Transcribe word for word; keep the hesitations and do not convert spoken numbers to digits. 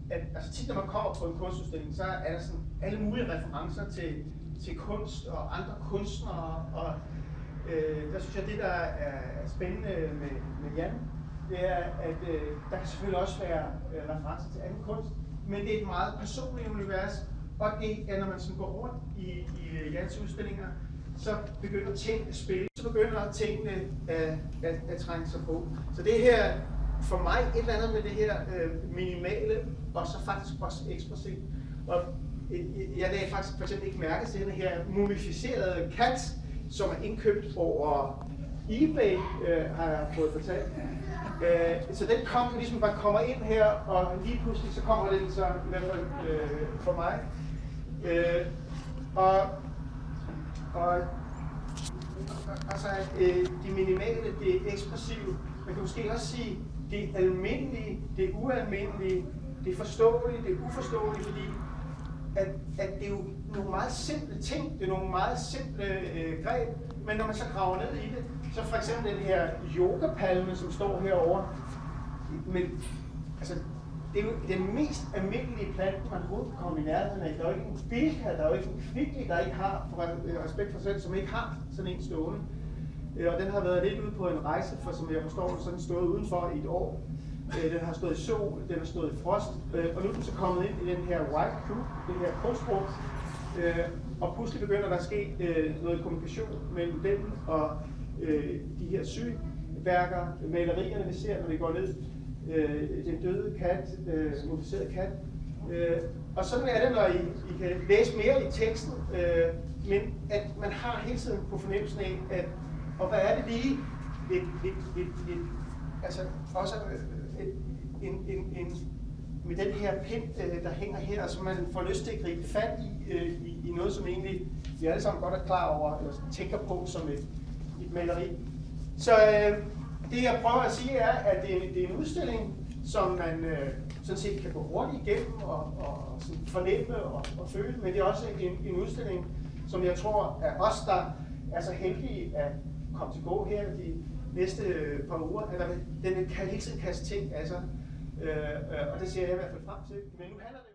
at altså tit når man kommer på en kunstudstilling, så er der sådan alle mulige referencer til, til kunst og andre kunstnere, og øh, der synes jeg, det der er spændende med, med Jan, det er, at øh, der kan selvfølgelig også være øh, referencer til anden kunst, men det er et meget personligt univers, og det er, når man sådan går rundt i, i Jans udstillinger, så begynder tingene at spille, så begynder tingene at, at, at trænge sig på. Så det her, for mig, et eller andet med det her øh, minimale, og så faktisk også ekspressivt. Og øh, jeg lagde faktisk for eksempel ikke mærke til den her mumificerede kat, som er indkøbt over eBay, øh, har jeg fået fortalt. Øh, så den kom ligesom bare kommer ind her, og lige pludselig så kommer den så i hvert fald øh, for mig. Øh, og, og altså øh, det minimale, det ekspressive, man kan måske også sige det almindelige, det ualmindelige, det forståelige, det uforståelige, fordi at, at det er jo nogle meget simple ting, det er nogle meget simple øh, greb, men når man så graver ned i det, så for eksempel den her yogapalme, som står herovre, men altså, det er jo den mest almindelige plante, man overhovedet kan komme i nærheden af. Der er jo ikke en bilka, der er jo ikke en kvickly, der ikke har, for respekt for sig selv, som ikke har sådan en stående. Og den har været lidt ude på en rejse, for som jeg forstår, så den stået udenfor i et år. Den har stået i sol, den har stået i frost, og nu er den så kommet ind i den her white cube, det her kunstrum. Og pludselig begynder der at ske noget kommunikation mellem den og de her syværker, malerierne vi ser, når vi går ned. Den døde kat, modificerede kat. Og sådan er det, når I, I kan læse mere i teksten, men at man har hele tiden på fornemmelsen af, at og hvad er det lige, et, et, et, et, altså også et, en, en, en, med den her pind, der hænger her, så man får lyst til at gribe fat i, i, i noget, som egentlig vi alle sammen godt er klar over, eller tænker på som et, et maleri. Så øh, det jeg prøver at sige er, at det er, det er en udstilling, som man øh, sådan set kan gå hurtigt igennem og, og sådan fornemme og, og føle, men det er også en, en udstilling, som jeg tror er os, der er så heldige at komme til gå her de næste par uger, eller den kan hele tiden kaste ting af sig, øh, og det ser jeg i hvert fald frem til. Men nu handler det